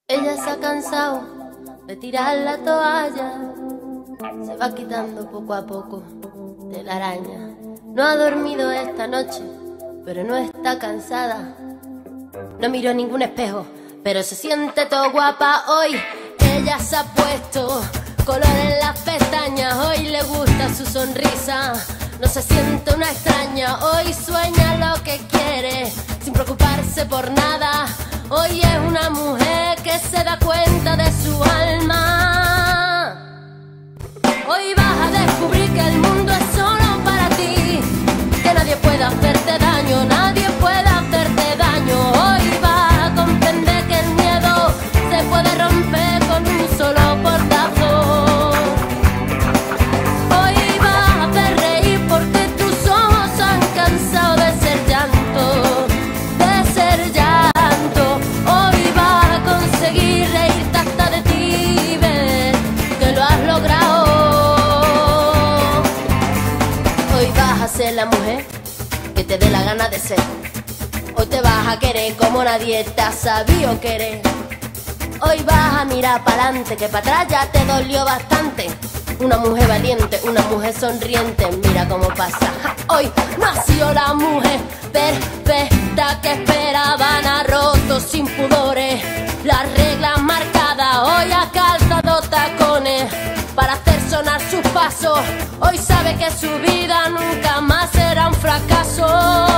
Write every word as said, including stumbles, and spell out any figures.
Ella se ha cansado de tirar la toalla, se va quitando poco a poco de la araña. No ha dormido esta noche, pero no está cansada. No miró ningún espejo, pero se siente todo guapa hoy. Ella se ha puesto color en las pestañas, hoy le gusta su sonrisa. No se siente una extraña, hoy sueña lo que quiere, sin preocuparse por nada. Hoy es una mujer que se da cuenta de su alma. Hoy vas a descubrir que el mundo es solo para ti, que nadie puede hacerte daño, nadie puede hacerte daño. Hoy vas a comprender que el miedo se puede romper con un solo portazo. Hoy vas a hacer reír porque tus ojos han cansado de ser llanto, de ser llanto. Hoy vas a conseguir reírte hasta de ti, ver que lo has logrado. Hoy vas a ser la mujer que te dé la gana de ser. Hoy te vas a querer como nadie te ha sabido querer. Hoy vas a mirar para adelante, que para atrás ya te dolió bastante. Una mujer valiente, una mujer sonriente, mira cómo pasa. Hoy nació la mujer perfecta que esperaban, ha roto sin pudores las reglas marcadas. Hoy ha calzado tacones para hacer sonar sus pasos. Hoy sabe que su vida nunca más será un fracaso.